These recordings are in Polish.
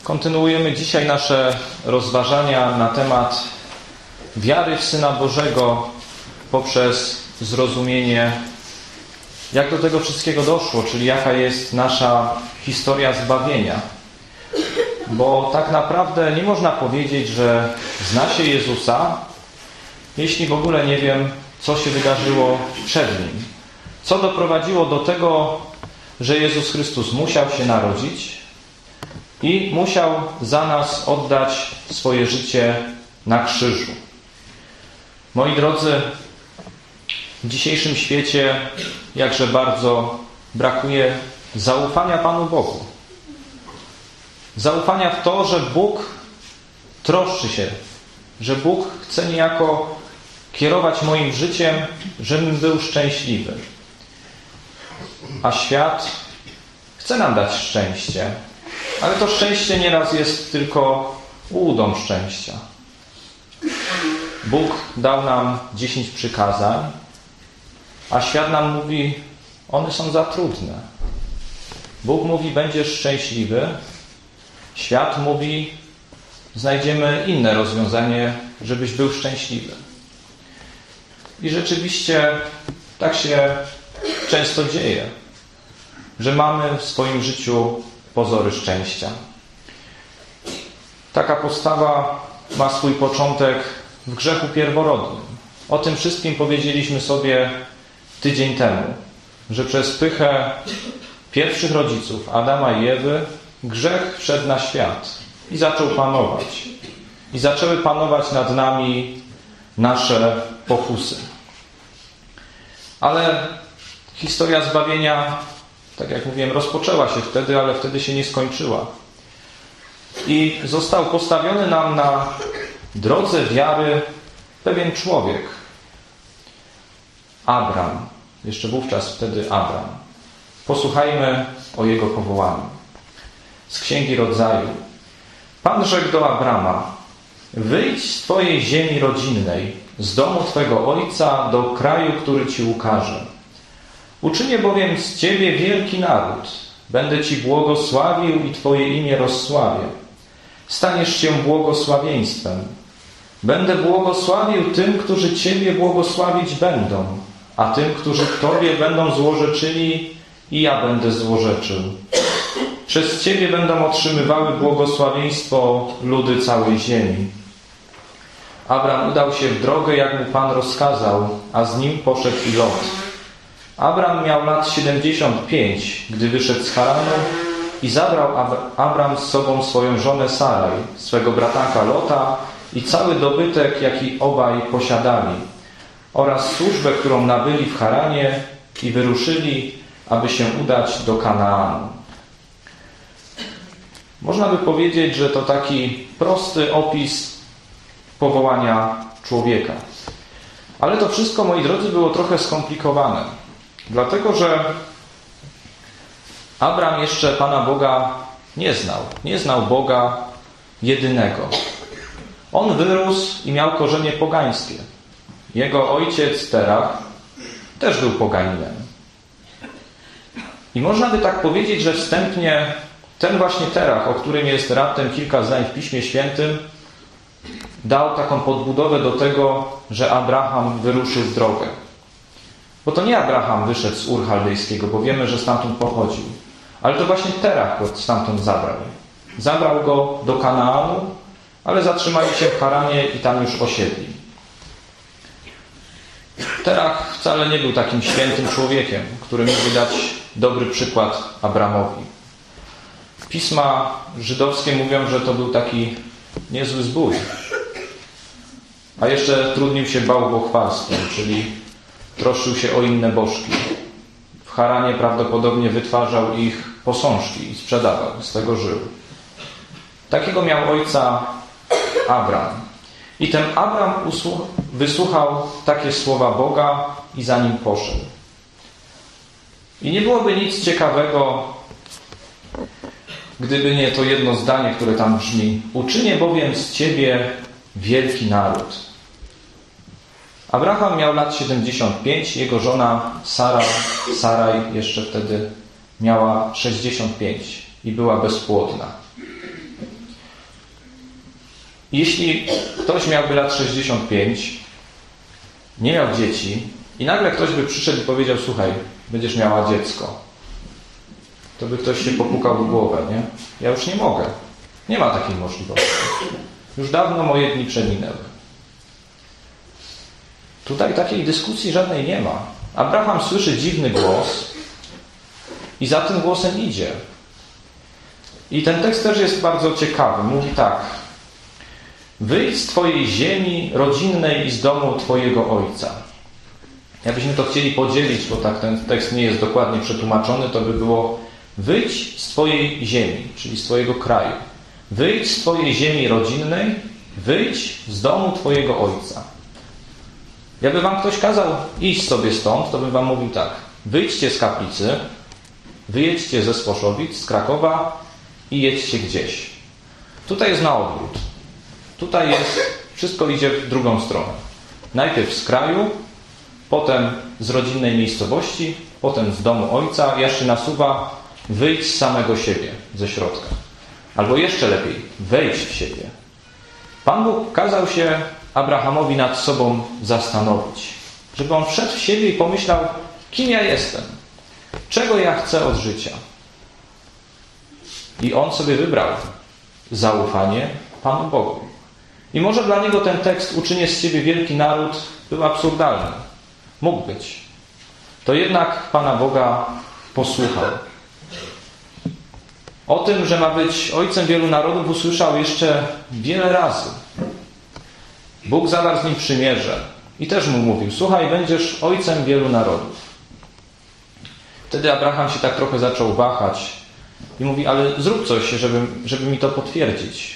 Kontynuujemy dzisiaj nasze rozważania na temat wiary w Syna Bożego poprzez zrozumienie, jak do tego wszystkiego doszło, czyli jaka jest nasza historia zbawienia. Bo tak naprawdę nie można powiedzieć, że zna się Jezusa, jeśli w ogóle nie wiem, co się wydarzyło przed Nim. Co doprowadziło do tego, że Jezus Chrystus musiał się narodzić i musiał za nas oddać swoje życie na krzyżu. Moi drodzy, w dzisiejszym świecie jakże bardzo brakuje zaufania Panu Bogu. Zaufania w to, że Bóg troszczy się, że Bóg chce niejako kierować moim życiem, żebym był szczęśliwy. A świat chce nam dać szczęście, ale to szczęście nieraz jest tylko ułudą szczęścia. Bóg dał nam 10 przykazań, a świat nam mówi, one są za trudne. Bóg mówi, będziesz szczęśliwy. Świat mówi, znajdziemy inne rozwiązanie, żebyś był szczęśliwy. I rzeczywiście tak się często dzieje, że mamy w swoim życiu pozory szczęścia. Taka postawa ma swój początek w grzechu pierworodnym. O tym wszystkim powiedzieliśmy sobie tydzień temu, że przez pychę pierwszych rodziców, Adama i Ewy, grzech wszedł na świat i zaczął panować. I zaczęły panować nad nami nasze pokusy. Ale historia zbawienia, tak jak mówiłem, rozpoczęła się wtedy, ale wtedy się nie skończyła. I został postawiony nam na drodze wiary pewien człowiek. Abram. Jeszcze wówczas wtedy Abram. Posłuchajmy o jego powołaniu. Z Księgi Rodzaju. Pan rzekł do Abrama: wyjdź z twojej ziemi rodzinnej, z domu twego ojca do kraju, który ci ukażę. Uczynię bowiem z ciebie wielki naród. Będę ci błogosławił i twoje imię rozsławię. Staniesz się błogosławieństwem. Będę błogosławił tym, którzy ciebie błogosławić będą, a tym, którzy tobie będą złorzeczyli, i ja będę złorzeczył. Przez ciebie będą otrzymywały błogosławieństwo ludy całej ziemi. Abram udał się w drogę, jak mu Pan rozkazał, a z nim poszedł i Lot. Abram miał lat 75, gdy wyszedł z Haranu, i zabrał Abram z sobą swoją żonę Saraj, swego bratanka Lota i cały dobytek, jaki obaj posiadali, oraz służbę, którą nabyli w Haranie, i wyruszyli, aby się udać do Kanaanu. Można by powiedzieć, że to taki prosty opis powołania człowieka. Ale to wszystko, moi drodzy, było trochę skomplikowane. Dlatego, że Abram jeszcze Pana Boga nie znał. Nie znał Boga jedynego. On wyrósł i miał korzenie pogańskie. Jego ojciec Terach też był poganinem. I można by tak powiedzieć, że wstępnie ten właśnie Terach, o którym jest raptem kilka zdań w Piśmie Świętym, dał taką podbudowę do tego, że Abraham wyruszył w drogę. Bo to nie Abraham wyszedł z Ur Chaldejskiego, bo wiemy, że stamtąd pochodził. Ale to właśnie Terach go stamtąd zabrał. Zabrał go do Kanaanu, ale zatrzymali się w Haranie i tam już osiedli. Terach wcale nie był takim świętym człowiekiem, który mógłby dać dobry przykład Abramowi. Pisma żydowskie mówią, że to był taki niezły zbój. A jeszcze trudnił się bałwochwalstwem, czyli troszczył się o inne bożki. W Haranie prawdopodobnie wytwarzał ich posążki i sprzedawał, z tego żył. Takiego miał ojca Abram. I ten Abram wysłuchał takie słowa Boga i za nim poszedł. I nie byłoby nic ciekawego, gdyby nie to jedno zdanie, które tam brzmi: uczynię bowiem z ciebie wielki naród. Abraham miał lat 75, jego żona Saraj jeszcze wtedy miała 65 i była bezpłodna. Jeśli ktoś miałby lat 65, nie miał dzieci i nagle ktoś by przyszedł i powiedział: słuchaj, będziesz miała dziecko, to by ktoś się popukał w głowę, nie? Ja już nie mogę. Nie ma takiej możliwości. Już dawno moje dni przeminęły. Tutaj takiej dyskusji żadnej nie ma. Abraham słyszy dziwny głos i za tym głosem idzie. I ten tekst też jest bardzo ciekawy. Mówi tak: wyjdź z twojej ziemi rodzinnej i z domu twojego ojca. Jakbyśmy to chcieli podzielić, bo tak ten tekst nie jest dokładnie przetłumaczony, to by było: wyjdź z twojej ziemi, czyli z twojego kraju. Wyjdź z twojej ziemi rodzinnej, wyjdź z domu twojego ojca. Jakby wam ktoś kazał iść sobie stąd, to bym wam mówił tak: wyjdźcie z Kaplicy, wyjedźcie ze Sposzowic, z Krakowa i jedźcie gdzieś. Tutaj jest na odwrót. Tutaj jest, wszystko idzie w drugą stronę. Najpierw z kraju, potem z rodzinnej miejscowości, potem z domu ojca, jeszcze nasuwa: wyjdź z samego siebie, ze środka. Albo jeszcze lepiej, wejdź w siebie. Pan Bóg kazał się Abrahamowi nad sobą zastanowić, żeby on wszedł w siebie i pomyślał: kim ja jestem? Czego ja chcę od życia? I on sobie wybrał zaufanie Panu Bogu. I może dla niego ten tekst: uczynię z ciebie wielki naród, był absurdalny. Mógł być. To jednak Pana Boga posłuchał. O tym, że ma być ojcem wielu narodów, usłyszał jeszcze wiele razy. Bóg zawarł z nim przymierze i też mu mówił: słuchaj, będziesz ojcem wielu narodów. Wtedy Abraham się tak trochę zaczął wahać i mówi: ale zrób coś, żeby mi to potwierdzić.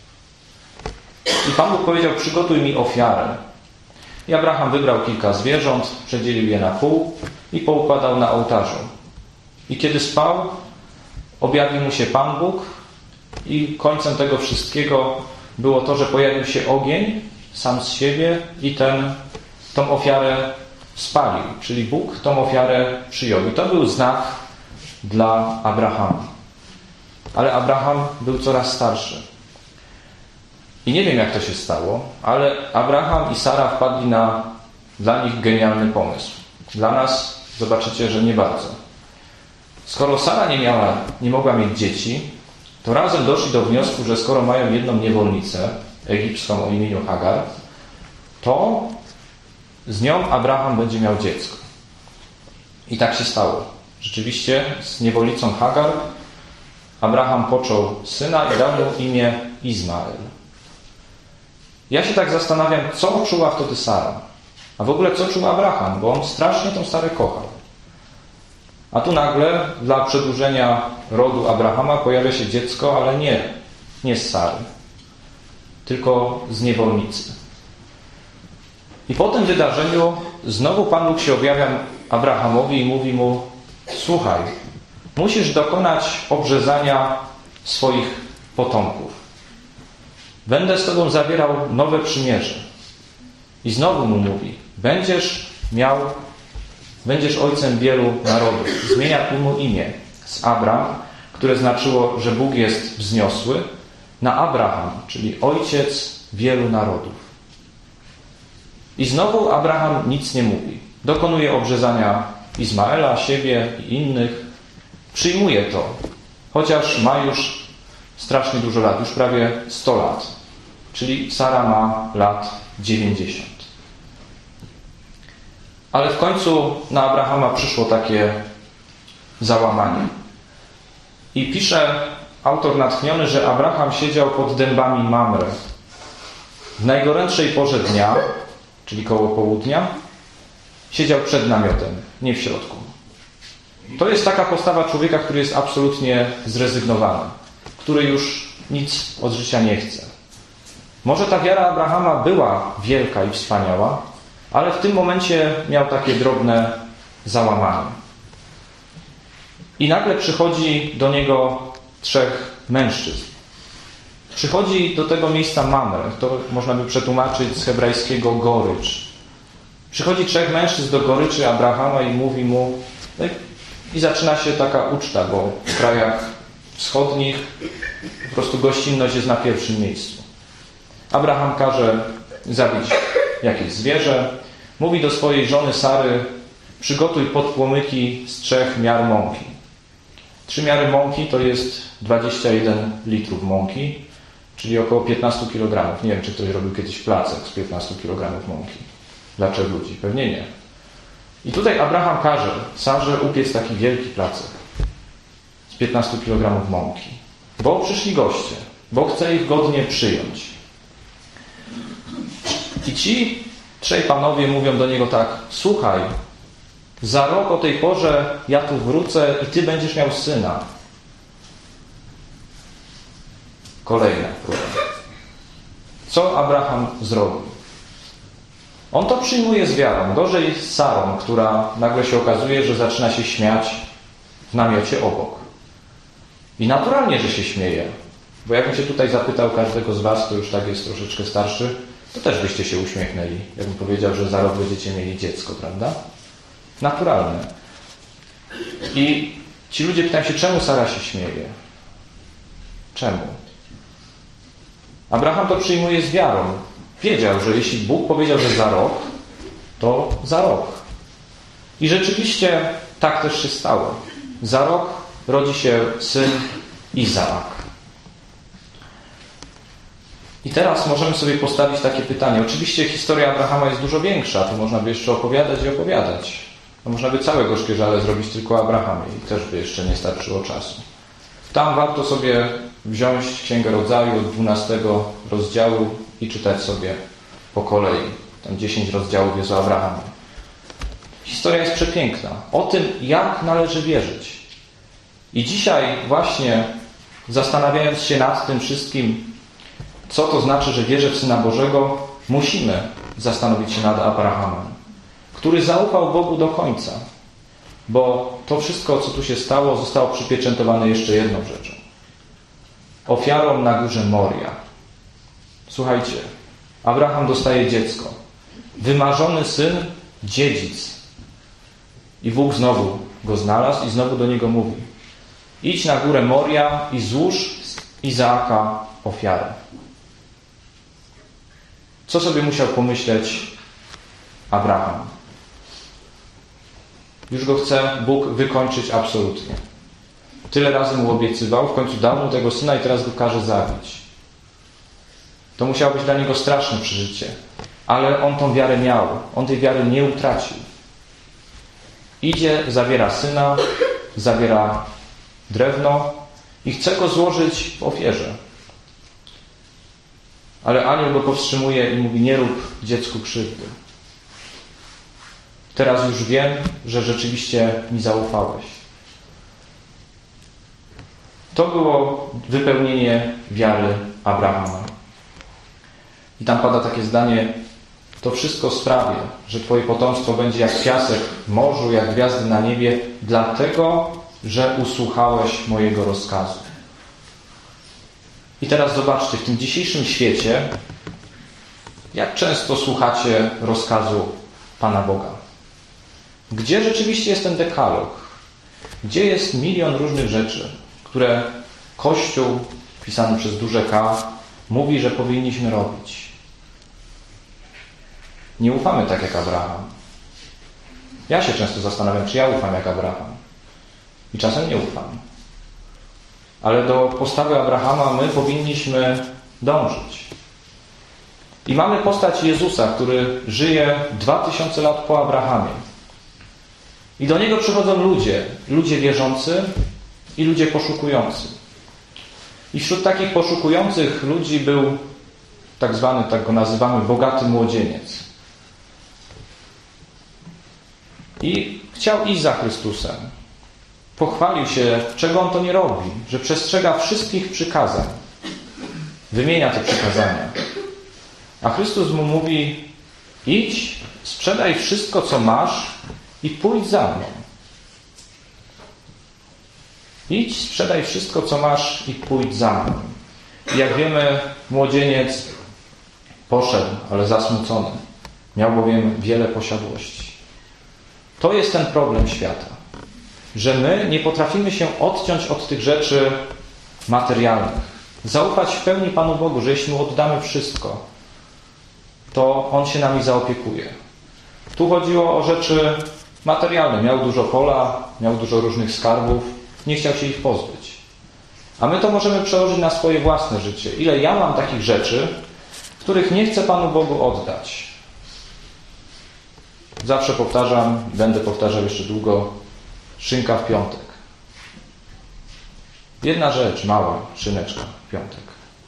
I Pan Bóg powiedział: przygotuj mi ofiarę. I Abraham wybrał kilka zwierząt, przedzielił je na pół i poukładał na ołtarzu. I kiedy spał, objawił mu się Pan Bóg i końcem tego wszystkiego było to, że pojawił się ogień sam z siebie i tą ofiarę spalił. Czyli Bóg tą ofiarę przyjął. I to był znak dla Abrahama. Ale Abraham był coraz starszy. I nie wiem, jak to się stało, ale Abraham i Sara wpadli na dla nich genialny pomysł. Dla nas zobaczycie, że nie bardzo. Skoro Sara nie mogła mieć dzieci, to razem doszli do wniosku, że skoro mają jedną niewolnicę egipską o imieniu Hagar, to z nią Abraham będzie miał dziecko. I tak się stało. Rzeczywiście z niewolnicą Hagar Abraham począł syna i dał mu imię Izmael. Ja się tak zastanawiam, co czuła wtedy Sara, a w ogóle co czuł Abraham, bo on strasznie tą Sarę kochał. A tu nagle dla przedłużenia rodu Abrahama pojawia się dziecko, ale nie z Sary, tylko z niewolnicy. I po tym wydarzeniu znowu Pan Bóg się objawia Abrahamowi i mówi mu: słuchaj, musisz dokonać obrzezania swoich potomków. Będę z tobą zawierał nowe przymierze. I znowu mu mówi: będziesz ojcem wielu narodów. Zmienia mu imię z Abram, które znaczyło, że Bóg jest wzniosły, na Abraham, czyli ojciec wielu narodów. I znowu Abraham nic nie mówi. Dokonuje obrzezania Izmaela, siebie i innych. Przyjmuje to, chociaż ma już strasznie dużo lat, już prawie 100 lat. Czyli Sara ma lat 90. Ale w końcu na Abrahama przyszło takie załamanie. I pisze autor natchniony, że Abraham siedział pod dębami Mamre. W najgorętszej porze dnia, czyli koło południa, siedział przed namiotem, nie w środku. To jest taka postawa człowieka, który jest absolutnie zrezygnowany, który już nic od życia nie chce. Może ta wiara Abrahama była wielka i wspaniała, ale w tym momencie miał takie drobne załamanie. I nagle przychodzi do niego 3 mężczyzn. Przychodzi do tego miejsca Mamre, to można by przetłumaczyć z hebrajskiego gorycz. Przychodzi 3 mężczyzn do goryczy Abrahama i mówi mu, i zaczyna się taka uczta, bo w krajach wschodnich po prostu gościnność jest na pierwszym miejscu. Abraham każe zabić jakieś zwierzę. Mówi do swojej żony Sary: przygotuj podpłomyki z 3 miar mąki. 3 miary mąki to jest 21 litrów mąki, czyli około 15 kg. Nie wiem, czy ktoś robił kiedyś placek z 15 kg mąki dla 3 ludzi. Pewnie nie. I tutaj Abraham każe Sarze upiec taki wielki placek z 15 kg mąki, bo przyszli goście, bo chce ich godnie przyjąć. I ci 3 panowie mówią do niego tak: słuchaj, za rok o tej porze ja tu wrócę i ty będziesz miał syna. Kolejna próba. Co Abraham zrobił? On to przyjmuje z wiarą. Gorzej z Sarą, która nagle się okazuje, że zaczyna się śmiać w namiocie obok. I naturalnie, że się śmieje. Bo jakbym się tutaj zapytał każdego z was, kto już tak jest troszeczkę starszy, to też byście się uśmiechnęli. Jakbym powiedział, że za rok będziecie mieli dziecko, prawda? Naturalne. I ci ludzie pytają się, czemu Sara się śmieje? Czemu? Abraham to przyjmuje z wiarą. Wiedział, że jeśli Bóg powiedział, że za rok, to za rok. I rzeczywiście tak też się stało. Za rok rodzi się syn Izaak. I teraz możemy sobie postawić takie pytanie. Oczywiście historia Abrahama jest dużo większa. Tu można by jeszcze opowiadać i opowiadać. No można by całe Gorzkie-Żale zrobić tylko o Abrahamie i też by jeszcze nie starczyło czasu. Tam warto sobie wziąć Księgę Rodzaju od 12 rozdziału i czytać sobie po kolei. Tam 10 rozdziałów jest o Abrahamie. Historia jest przepiękna. O tym, jak należy wierzyć. I dzisiaj właśnie, zastanawiając się nad tym wszystkim, co to znaczy, że wierzę w Syna Bożego, musimy zastanowić się nad Abrahamem, który zaufał Bogu do końca. Bo to wszystko, co tu się stało, zostało przypieczętowane jeszcze jedną rzeczą. Ofiarą na górze Moria. Słuchajcie, Abraham dostaje dziecko. Wymarzony syn, dziedzic. I Bóg znowu go znalazł i znowu do niego mówi: idź na górę Moria i złóż z Izaaka ofiarę. Co sobie musiał pomyśleć Abraham? Już go chce Bóg wykończyć absolutnie. Tyle razy mu obiecywał, w końcu dał mu tego syna i teraz go każe zabić. To musiało być dla niego straszne przeżycie. Ale on tą wiarę miał. On tej wiary nie utracił. Idzie, zabiera syna, zabiera drewno i chce go złożyć w ofierze. Ale anioł go powstrzymuje i mówi: nie rób dziecku krzywdy. Teraz już wiem, że rzeczywiście mi zaufałeś. To było wypełnienie wiary Abrahama. I tam pada takie zdanie: to wszystko sprawię, że Twoje potomstwo będzie jak piasek w morzu, jak gwiazdy na niebie, dlatego, że usłuchałeś mojego rozkazu. I teraz zobaczcie, w tym dzisiejszym świecie, jak często słuchacie rozkazu Pana Boga? Gdzie rzeczywiście jest ten dekalog? Gdzie jest milion różnych rzeczy, które Kościół, pisany przez duże K, mówi, że powinniśmy robić? Nie ufamy tak jak Abraham. Ja się często zastanawiam, czy ja ufam jak Abraham. I czasem nie ufam. Ale do postawy Abrahama my powinniśmy dążyć. I mamy postać Jezusa, który żyje 2000 lat po Abrahamie. I do Niego przychodzą ludzie wierzący i ludzie poszukujący. I wśród takich poszukujących ludzi był tak zwany, tak go nazywamy, bogaty młodzieniec. I chciał iść za Chrystusem. Pochwalił się, czego on to nie robi, że przestrzega wszystkich przykazań. Wymienia te przykazania. A Chrystus mu mówi: idź, sprzedaj wszystko, co masz i pójdź za mną. Idź, sprzedaj wszystko, co masz i pójdź za mną. I jak wiemy, młodzieniec poszedł, ale zasmucony. Miał bowiem wiele posiadłości. To jest ten problem świata. Że my nie potrafimy się odciąć od tych rzeczy materialnych. Zaufać w pełni Panu Bogu, że jeśli Mu oddamy wszystko, to On się nami zaopiekuje. Tu chodziło o rzeczy materialne. Miał dużo pola, miał dużo różnych skarbów, nie chciał się ich pozbyć. A my to możemy przełożyć na swoje własne życie. Ile ja mam takich rzeczy, których nie chcę Panu Bogu oddać. Zawsze powtarzam, będę powtarzał jeszcze długo, szynka w piątek. Jedna rzecz, mała szyneczka w piątek.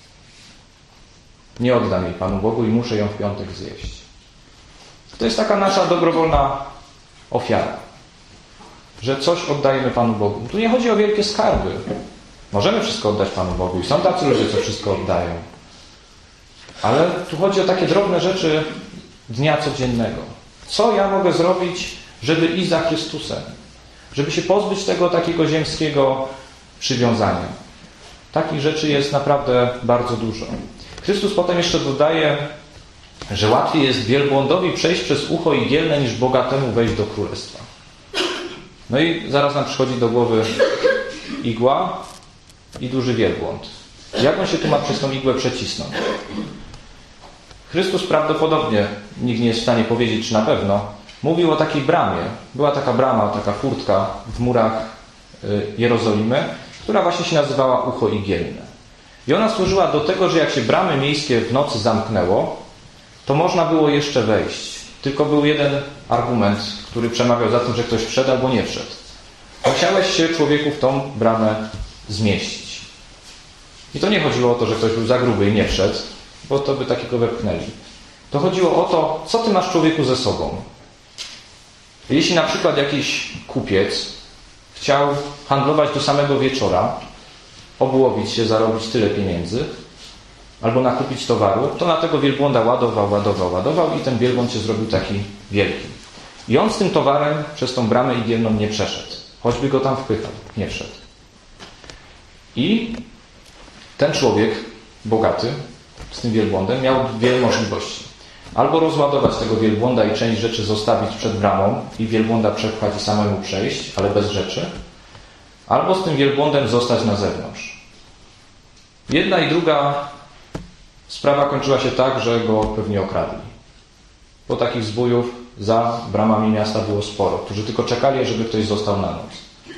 Nie oddam jej Panu Bogu i muszę ją w piątek zjeść. To jest taka nasza dobrowolna ofiara, że coś oddajemy Panu Bogu. Tu nie chodzi o wielkie skarby. Możemy wszystko oddać Panu Bogu i są tacy ludzie, co wszystko oddają. Ale tu chodzi o takie drobne rzeczy dnia codziennego. Co ja mogę zrobić, żeby iść za Chrystusem? Żeby się pozbyć tego takiego ziemskiego przywiązania. Takich rzeczy jest naprawdę bardzo dużo. Chrystus potem jeszcze dodaje, że łatwiej jest wielbłądowi przejść przez ucho igielne, niż bogatemu wejść do królestwa. No i zaraz nam przychodzi do głowy igła i duży wielbłąd. Jak on się tu ma przez tą igłę przecisnąć? Chrystus prawdopodobnie, nikt nie jest w stanie powiedzieć, czy na pewno, mówił o takiej bramie. Była taka brama, taka furtka w murach Jerozolimy, która właśnie się nazywała ucho igielne. I ona służyła do tego, że jak się bramy miejskie w nocy zamknęło, to można było jeszcze wejść. Tylko był jeden argument, który przemawiał za tym, że ktoś wszedł albo nie wszedł. Musiałeś się, człowieku, w tą bramę zmieścić. I to nie chodziło o to, że ktoś był za gruby i nie wszedł, bo to by takiego wepchnęli. To chodziło o to, co ty masz, człowieku, ze sobą. Jeśli na przykład jakiś kupiec chciał handlować do samego wieczora, obłowić się, zarobić tyle pieniędzy, albo nakupić towaru, to na tego wielbłąda ładował i ten wielbłąd się zrobił taki wielki. I on z tym towarem przez tą bramę igielną nie przeszedł. Choćby go tam wpychał, nie wszedł. I ten człowiek, bogaty, z tym wielbłądem, miał dwie możliwości. Albo rozładować tego wielbłąda i część rzeczy zostawić przed bramą i wielbłąda przepchać i samemu przejść, ale bez rzeczy. Albo z tym wielbłądem zostać na zewnątrz. Jedna i druga sprawa kończyła się tak, że go pewnie okradli. Bo takich zbójów za bramami miasta było sporo, którzy tylko czekali, żeby ktoś został na noc.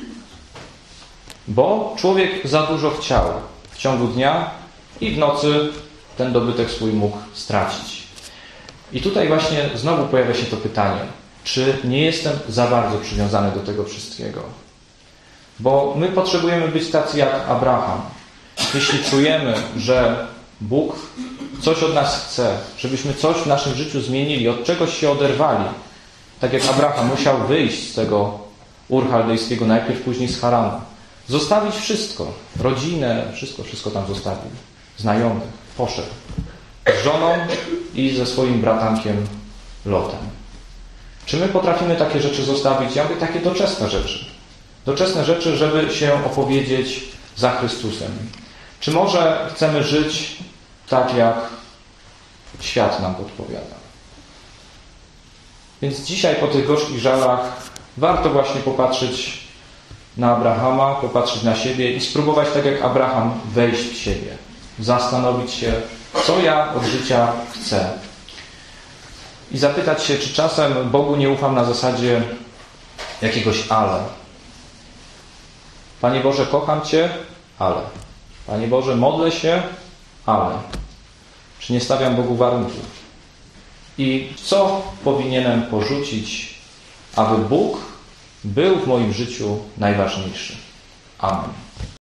Bo człowiek za dużo chciał w ciągu dnia i w nocy ten dobytek swój mógł stracić. I tutaj właśnie znowu pojawia się to pytanie, czy nie jestem za bardzo przywiązany do tego wszystkiego? Bo my potrzebujemy być tacy jak Abraham. Jeśli czujemy, że Bóg coś od nas chce, żebyśmy coś w naszym życiu zmienili, od czegoś się oderwali, tak jak Abraham musiał wyjść z tego Ur Chaldejskiego, najpierw później z Haranu, zostawić wszystko, rodzinę, wszystko tam zostawił, znajomych, poszedł z żoną i ze swoim bratankiem Lotem. Czy my potrafimy takie rzeczy zostawić? Ja mówię takie doczesne rzeczy. Doczesne rzeczy, żeby się opowiedzieć za Chrystusem. Czy może chcemy żyć tak, jak świat nam podpowiada? Więc dzisiaj po tych gorzkich żalach warto właśnie popatrzeć na Abrahama, popatrzeć na siebie i spróbować tak jak Abraham wejść w siebie. Zastanowić się, co ja od życia chcę. I zapytać się, czy czasem Bogu nie ufam na zasadzie jakiegoś ale. Panie Boże, kocham Cię, ale. Panie Boże, modlę się, ale. Czy nie stawiam Bogu warunków? I co powinienem porzucić, aby Bóg był w moim życiu najważniejszy? Amen.